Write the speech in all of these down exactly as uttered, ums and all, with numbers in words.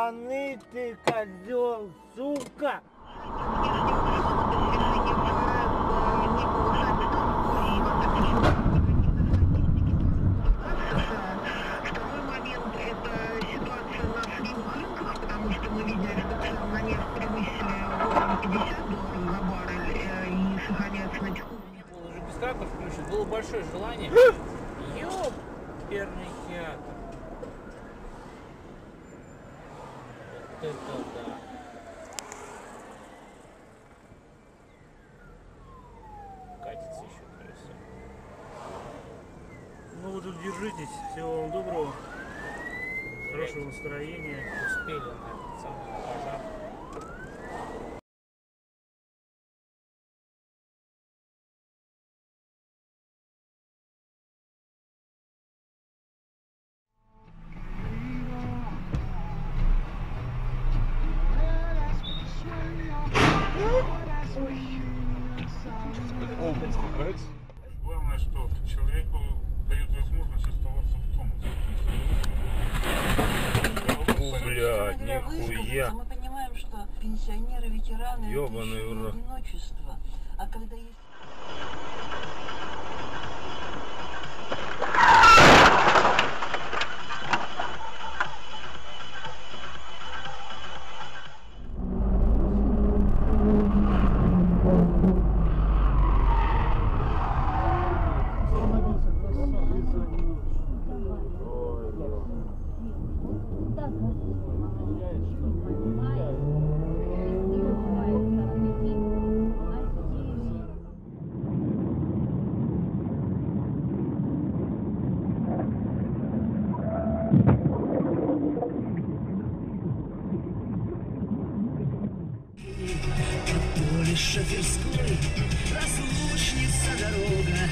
штаны, ты козел, сука! Второй момент – это ситуация на сырьевых рынках, потому что мы видели, что цены на нефть превысили уровень пятьдесят долларов за баррель и сохраняются на этих уровнях. Он уже без капов включит. Было большое желание. Ёперный театр. Вот это да. Катится еще колесо. Ну вы тут держитесь. Всего вам доброго. Хорошего настроения. Успели на этот самый пожар. Главное, что человеку дает возможность оставаться в тонусе. Блядь, нихуя. Мы понимаем, что пенсионеры, ветераны, Ёбаный это еще в рот. не одиночество. А когда есть... Поле шоферской, разлучница дорога.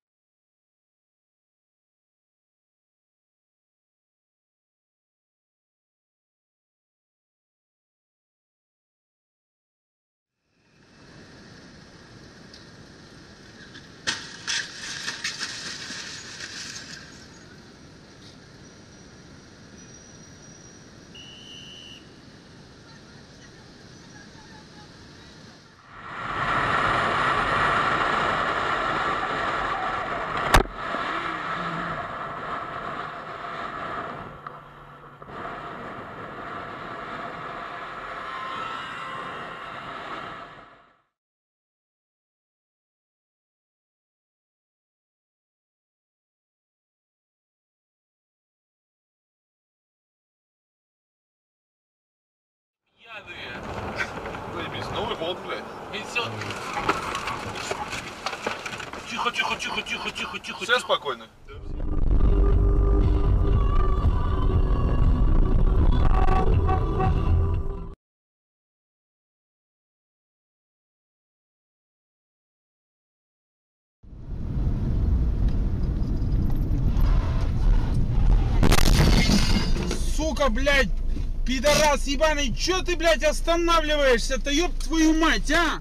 Новый год, блядь. Тихо, тихо, тихо, тихо, тихо, тихо. Все спокойно. Сука, блядь, пидорас ебаный, чё ты, блядь, останавливаешься-то, ёб твою мать, а?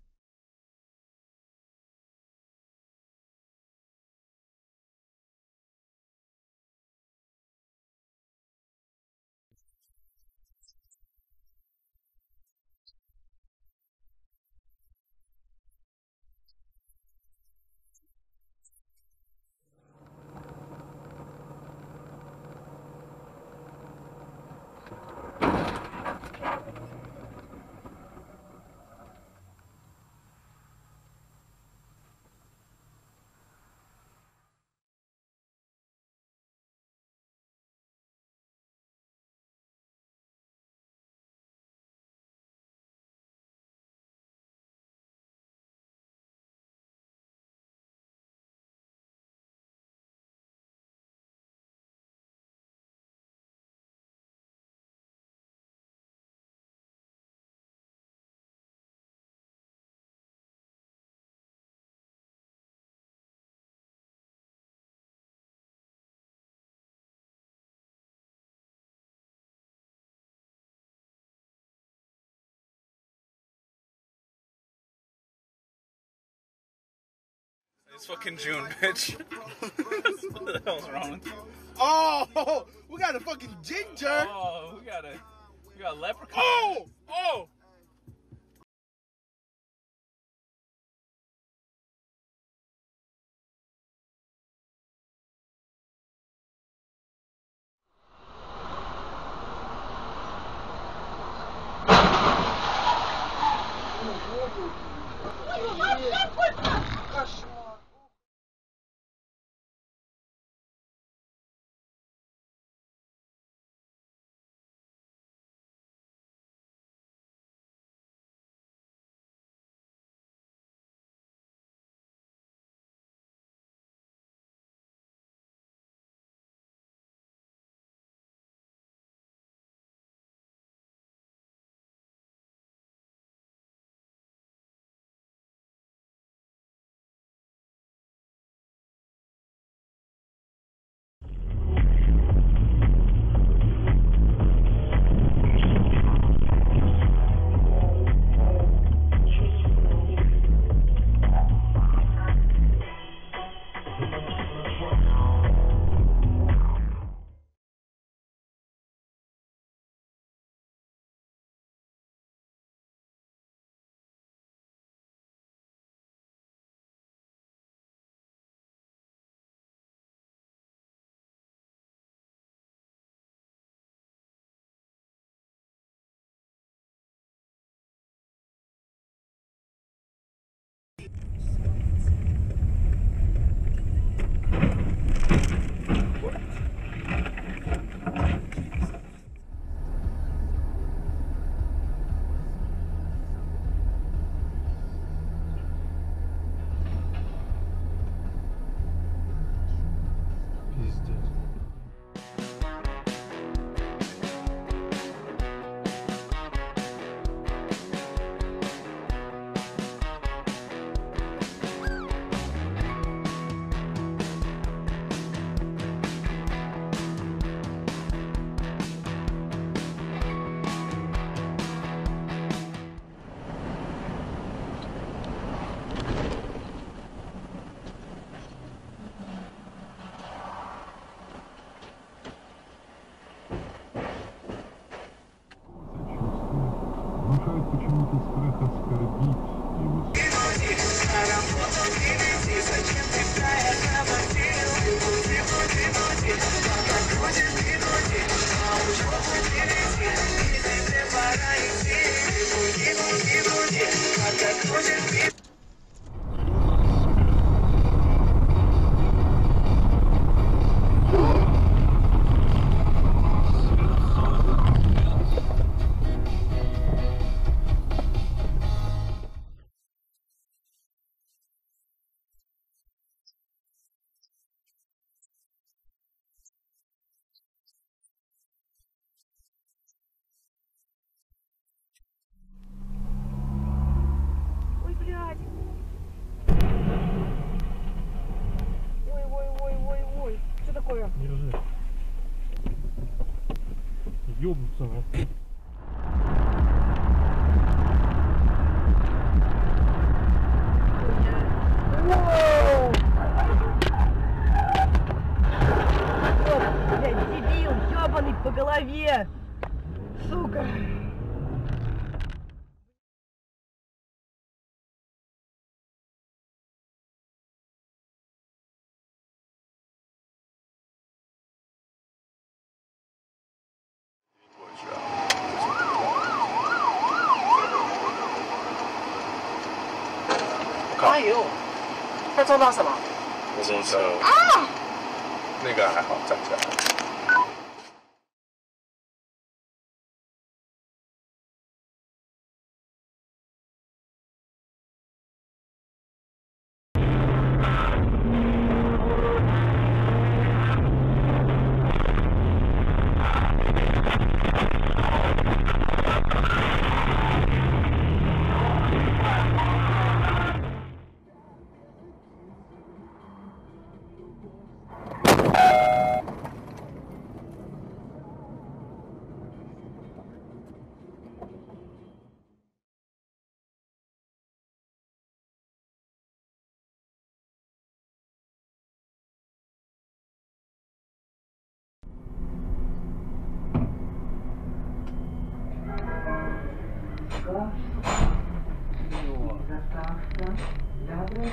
It's fucking June, bitch. What the hell's wrong with you? Oh, we got a fucking ginger. Oh, we got a You got a leprechaun. Oh! Oh! Почему-то страх оскорбить его. Не ржи. Ёбнуться, а. Вот, блядь, дебил, ёбаный по голове! Сука! 哎呦，他撞到什么？ 摩托车啊！ 那个还好，站起来。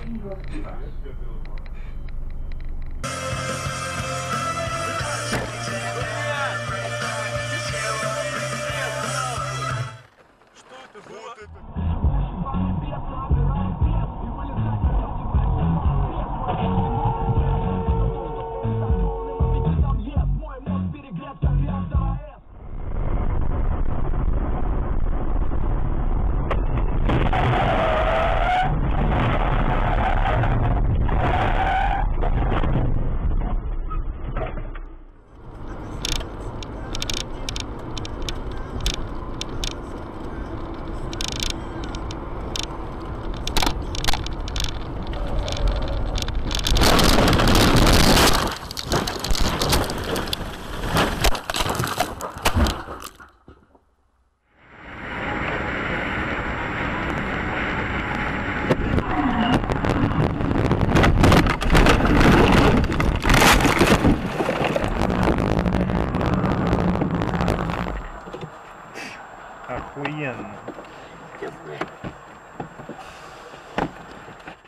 Охуенно.